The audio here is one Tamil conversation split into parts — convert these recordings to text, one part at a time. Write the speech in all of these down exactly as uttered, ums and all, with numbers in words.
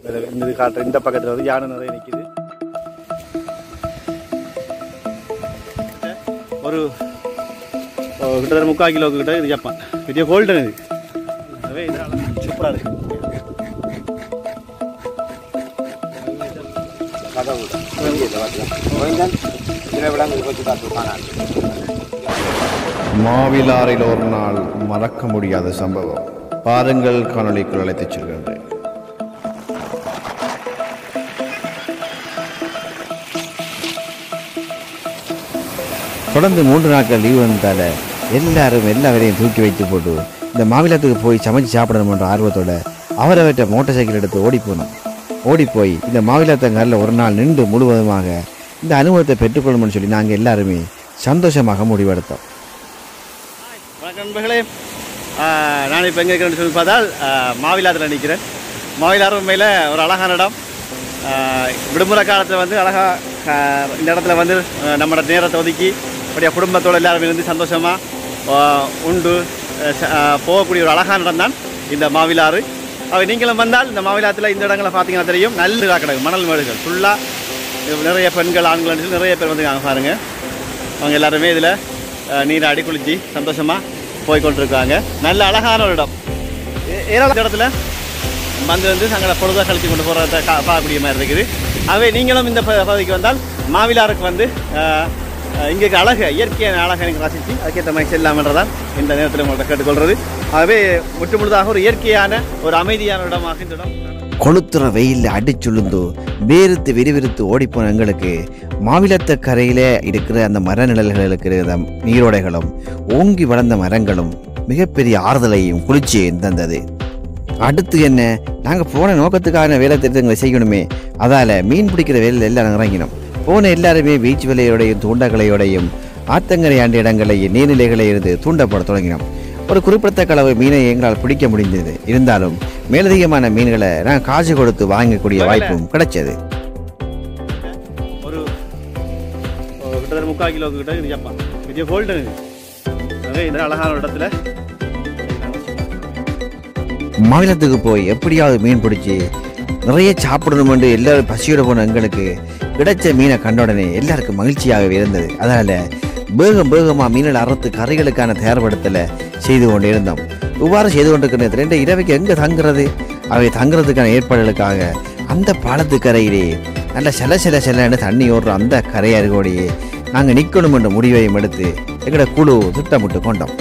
இந்த காட்டுற இந்த பக்கத்தில் வந்து யானை நிறைய நிற்கிது. ஒரு கிட்டத்தட்ட முக்கால் கிலோக்கு கிட்ட இது ஜப்பான் பெரிய கோல்டன் இது. அதுவே இதனால் சூப்பராக இருக்கு. மாவிலாரில் ஒரு நாள் மறக்க முடியாத சம்பவம். பாருங்கள், காணொளிக்குள் அழைத்துச் செல்கின்றேன். தொடர்ந்து மூன்று நாட்கள் லீவு வந்ததால எல்லாரும் எல்லா வேலையும் தூக்கி வைத்து போட்டு இந்த மாவிலத்துக்கு போய் சமைச்சு சாப்பிடணும்ன்ற ஆர்வத்தோட அவரவற்றை மோட்டார் சைக்கிள் எடுத்து ஓடி போனோம். ஓடி போய் இந்த மாவிலத்தங்கரில் ஒரு நாள் நின்று முழுவதுமாக இந்த அனுபவத்தை பெற்றுக்கொள்ளணும்னு சொல்லி நாங்கள் எல்லாருமே சந்தோஷமாக முடிவெடுத்தோம். வணக்கம் நண்பர்களே, நான் இப்போ எங்கே இருக்கிறேன்னு சொல்லி பார்த்தால் மாவிலாத்தில் நிற்கிறேன். மாவிலாறு உண்மையில் ஒரு அழகான இடம். விடுமுறை காலத்தில் வந்து அழகாக இந்த இடத்துல வந்து நம்மளோட நேரத்தை ஒதுக்கி அப்படியே குடும்பத்தோடு எல்லாருமே இருந்து சந்தோஷமாக உண்டு போகக்கூடிய ஒரு அழகான இடம் தான் இந்த மாவிலாறு. அவை நீங்களும் வந்தால் இந்த மாவிலாத்தில் இந்த இடங்களை பார்த்தீங்கன்னா தெரியும். நல்ல கிடக்கு மணல் மேடுகள் ஃபுல்லாக நிறைய பெண்கள் ஆண்கள் சொல்லி நிறைய பேர் வந்து அங்கே பாருங்கள். அவங்க எல்லாருமே இதில் நீராடி குளித்து சந்தோஷமாக போய்கொண்டிருக்காங்க. நல்ல அழகான ஒரு இடம். ஏராளமான இடத்துல வந்து வந்து தங்களை பொழுதாக கழித்து கொண்டு போகிறத கா பார்க்கக்கூடிய மாதிரி இருக்குது. ஆகவே நீங்களும் இந்த பகுதிக்கு வந்தால் மாவிலாருக்கு வந்து இங்கே அழகு இயற்கையான அழகை எனக்கு ரசித்து அதுக்கேற்ற மாதிரி செல்லாமன்றதான் இந்த நேரத்தில் உங்கள்கிட்ட கேட்டுக்கொள்வது. ஆகவே முற்று முழுதாக ஒரு இயற்கையான ஒரு அமைதியான இடமாக இந்த இடம். கொளுத்துற வெயிலில் அடிச்சுழுந்து வேறுத்து விறுவிறுத்து ஓடிப்போன எங்களுக்கு மாவிலத்த கரையில் இருக்கிற அந்த மர நிழல்களுக்கு இருக்கிற நீரோடைகளும் ஓங்கி வளர்ந்த மரங்களும் மிகப்பெரிய ஆறுதலையும் குளிர்ச்சியையும் தந்தது. அடுத்து என்ன, நாங்கள் போன நோக்கத்துக்கான வேலை திட்டங்களை செய்யணுமே, அதால் மீன் பிடிக்கிற வேலையில் எல்லாம் இறங்கினோம். போன எல்லாருமே பீச் விலையோடையும் தூண்டக்கலையோடையும் ஆத்தங்கரை ஆண்ட இடங்களையும் நீர்நிலைகளை இருந்து தூண்டப்பட தொடங்கினோம். ஒரு குறிப்பிடத்தக்க அளவு மீனை எங்களால் பிடிக்க முடிந்தது. இருந்தாலும் மேலதிகமான மீன்களை நாங்கள் காசு கொடுத்து வாங்கக்கூடிய வாய்ப்பும் கிடைச்சது. ஒரு கிட்டத்தட்ட முக்கால் கிலோக்கு கிட்ட இது ஜப்பான் பெரிய கோல்டன் இது. அதே இந்த அழகான இடத்துல மாநிலத்துக்கு போய் எப்படியாவது மீன் பிடிச்சி நிறைய சாப்பிடணும் என்று எல்லாரும் பசியோட போன எங்களுக்கு கிடைச்ச மீனை கண்ட உடனே எல்லாருக்கும் மகிழ்ச்சியாகவே இருந்தது. அதனால வேகம் வேகமாக மீன்கள் அறுத்து கரைகளுக்கான தயார்படுத்தலை செய்து கொண்டு இருந்தோம். இவ்வாறு செய்து கொண்டிருக்கிற ரெண்டு இரவைக்கு எங்கே தங்குறது, அவை தங்குறதுக்கான ஏற்பாடுகளுக்காக அந்த பாலத்து கரையிலே நல்ல சில சில சிலன்னு தண்ணி ஓடுற அந்த கரையருகோடையே நாங்கள் நிற்கணும் என்ற முடிவையும் எடுத்து எங்களோட குழு திட்டமிட்டு கொண்டோம்.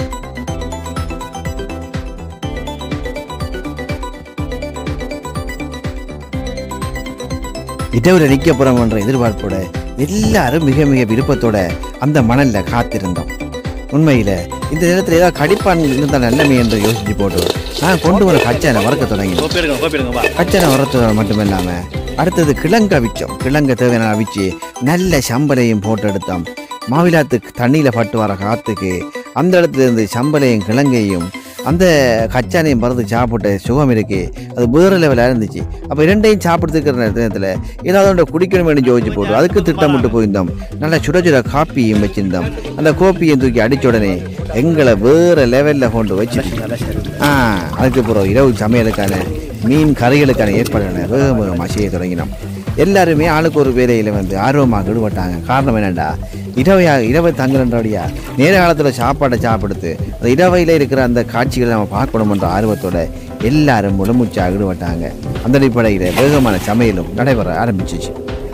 இடவுல நிற்க போறோம் என்ற எதிர்பார்ப்போட எல்லாரும் மிக மிக விருப்பத்தோட அந்த மணல்ல காத்திருந்தோம். உண்மையில இந்த நேரத்தில் ஏதாவது கடிப்பான் இருந்தால் நல்லமே என்று யோசிச்சு போட்டு நான் கொண்டு வர கச்சானை வறுக்க தொடங்கினோம். கச்சானை வறுத்ததோட மட்டுமில்லாம அடுத்தது கிழங்கு அவிச்சோம். கிழங்கு தேவையான அவிச்சு நல்ல சம்பலையும் போட்டு எடுத்தோம். மாவிலாத்துக்கு தண்ணியில பட்டு வர காத்துக்கு அந்த இடத்துல இருந்து சம்பலையும் கிழங்கையும் அந்த கச்சானையும் பறந்து சாப்பிட்ட சுகம் இருக்கு. அது வேறு லெவலாக இருந்துச்சு. அப்போ இரண்டையும் சாப்பிட்றதுக்கிற நேரத்தில் ஏதாவது ஒன்றை குடிக்கணும் என்று யோசிச்சு போட்டு அதுக்கு திட்டமிட்டு போயிருந்தோம். நல்லா சுட சுட காப்பியும் வச்சுருந்தோம். அந்த கோப்பியை தூக்கி அடித்த உடனே எங்களை வேறு லெவலில் கொண்டு வச்சு ஆ அதுக்கப்புறம் இரவு சமையலுக்கான மீன் கறிகளுக்கான ஏற்பாடுகளை வேக வேகமாக செய்ய தொடங்கினோம். எல்லாருமே ஆளுக்கு ஒரு வேலையில் வந்து ஆர்வமாக ஈடுபட்டாங்க. காரணம் என்னென்னா இரவையாக இரவை தங்குறன்றபடியா நேர காலத்தில் சாப்பாடை சாப்பிடுத்து அந்த இரவையில் இருக்கிற அந்த காட்சிகளை நம்ம பார்க்கணுமென்ற ஆர்வத்தோட எல்லாரும் முழுமூச்சாக ஈடுபட்டாங்க. அந்த அடிப்படையில் வேகமான சமையலும் நடைபெற ஆரம்பிச்சிச்சு.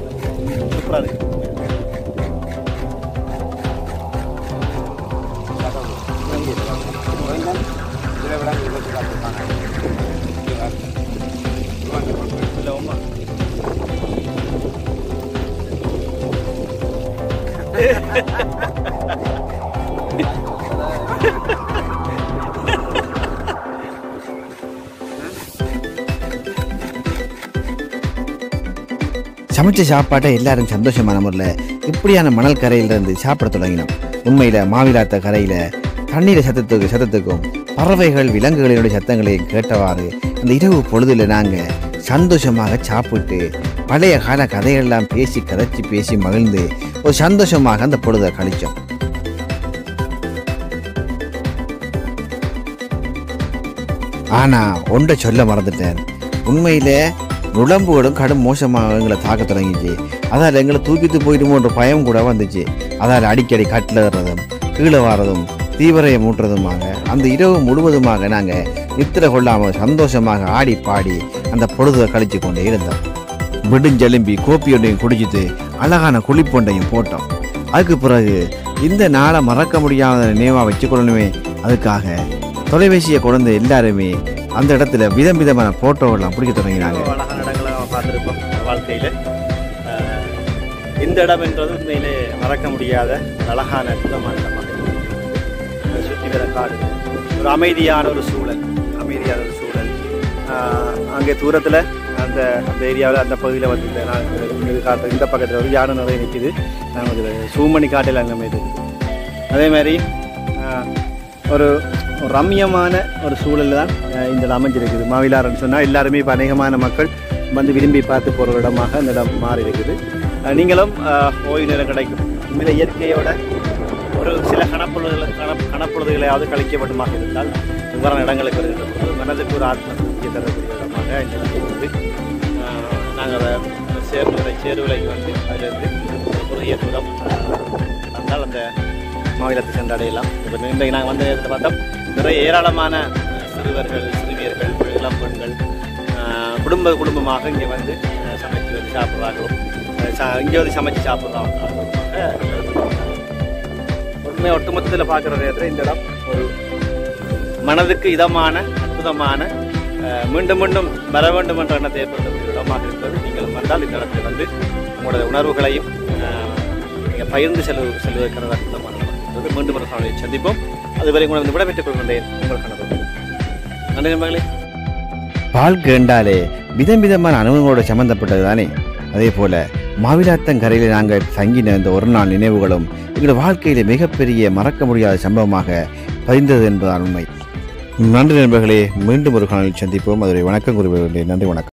சமைச்ச சாப்பாட்டை எல்லாரும் சந்தோஷமான முறையில் இப்படியான மணல் கரையிலிருந்து சாப்பிட தொடங்கினோம். உண்மையில் மாவிலாத்த கரையில் தண்ணீர் சத்தத்துக்கு சத்தத்துக்கும் பறவைகள் விலங்குகளினுடைய சத்தங்களையும் கேட்டவாறு அந்த இரவு பொழுதுல நாங்கள் சந்தோஷமாக சாப்பிட்டு பழைய கால கதையெல்லாம் பேசி கதைச்சி பேசி மகிழ்ந்து ஒரு சந்தோஷமாக அந்த பொழுதை கழிச்சோம். ஆனால் ஒன்றை சொல்ல மறந்துட்டேன். உண்மையில் உடம்புகளும் கடும் மோசமாக எங்களை தாக்க தொடங்கிச்சு. அதால் எங்களை தூக்கிட்டு போயிடுமோன்ற பயம் கூட வந்துச்சு. அதால் அடிக்கடி கட்டில் ஏறுறதும் கீழே வாரதும் தீவிரையை மூட்டுறதுமாக அந்த இரவு முழுவதுமாக நாங்கள் நித்திர கொள்ளாமல் சந்தோஷமாக ஆடி பாடி அந்த பொழுதை கழிச்சு கொண்டே இருந்தோம். விடுஞ்செலும்பி கோப்பியொன்றையும் குடிச்சிட்டு அழகான குளிப்பொண்டையும் போட்டோம். அதுக்கு பிறகு இந்த நாளை மறக்க முடியாத நினைவாக வச்சுக்கொள்ளணுமே, அதுக்காக தொலைபேசியை கொண்டு எல்லாருமே அந்த இடத்துல விதம் விதமான போட்டோவெல்லாம் பிடிக்க தொடங்கினாங்க. அழகான இடங்களை பார்த்துருப்போம் வாழ்க்கையில். இந்த இடம் என்றது உண்மையிலே மறக்க முடியாத அழகான அற்புதமான இடமாக சுற்றி வர காடு, ஒரு அமைதியான ஒரு சூழல், அமைதியான ஒரு சூழல். அங்கே தூரத்தில் அந்த அந்த ஏரியாவில் அந்த பகுதியில் வந்து இந்த நான் இது காட்டு இந்த பக்கத்தில் ஒரு யானை நிறைய நிற்கிது. நாங்கள் சூமணி காட்டில் அங்கே மீது அதே மாதிரி ஒரு ரம்யமான ஒரு சூழல் தான் இந்த இடம் அமைஞ்சிருக்குது. மாவிலாறுன்னு சொன்னால் எல்லாருமே இப்போ அநேகமான மக்கள் வந்து விரும்பி பார்த்து போகிற ஒரு இடமாக இந்த இடம் மாறி இருக்குது. நீங்களும் ஓய்வு நேரம் கிடைக்கும் உண்மையில இயற்கையோட ஒரு சில கணப்பொழுதுகளை கண கணப்பொழுதுகளையாவது கழிக்கப்பட்டுமாக இருந்தால் இவ்வாறான இடங்களுக்கு வருகின்ற பொழுது மனதுக்கு ஒரு ஆத்ம திருப்தியை தரக்கூடிய இடமாக இந்த இடம் வந்து நாங்கள் சேர்வுகளை சேர்வுலைக்கு வந்து அதிலிருந்து குறுகிய தூரம் வந்தால் அந்த மாநிலத்தை சென்றடையலாம். இப்போ இன்றைக்கு நாங்கள் வந்து இடத்துல பார்த்தோம் நிறைய ஏராளமான சிறுவர்கள் சிறுமியர்கள் இளம் பெண்கள் குடும்ப குடும்பமாக இங்கே வந்து சமைச்சு வந்து சாப்பிட்றாங்களும் இங்கே வந்து சமைச்சு சாப்பிட்றாங்க. உண்மையை ஒட்டுமொத்தத்தில் பார்க்குற நேரத்தில் இந்த இடம் ஒரு மனதுக்கு இதமான அற்புதமான மீண்டும் மீண்டும் வர வேண்டும் என்ற எண்ணத்தை ஏற்படுத்தக்கூடிய இடமாக இருக்கிறது. நீங்கள் வந்தால் இந்த இடத்தில் வந்து உங்களோட உணர்வுகளையும் நீங்கள் பகிர்ந்து செல்வது செல்வதற்கான அற்புதமான இடம். மீண்டும் ஒரு காலையை சந்திப்போம். அதுவரை உங்களை வந்து விடைபெற்றுக் கொள்கின்றேன். உங்களுக்கான நன்றி நண்பர்களே. வாழ்க்கை என்றாலே விதம் விதமான அனுபவங்களோட சம்பந்தப்பட்டது தானே. அதே போல மாவிலாத்தங்கரையில் நாங்கள் தங்கின இந்த ஒரு நாள் நினைவுகளும் எங்கள் வாழ்க்கையிலே மிகப்பெரிய மறக்க முடியாத சம்பவமாக பதிந்தது என்பதால் உண்மை. நன்றி நண்பர்களே. மீண்டும் ஒரு காலையில் சந்திப்போம். அதுவரை வணக்கம் கூறுகிறேன். நன்றி, வணக்கம்.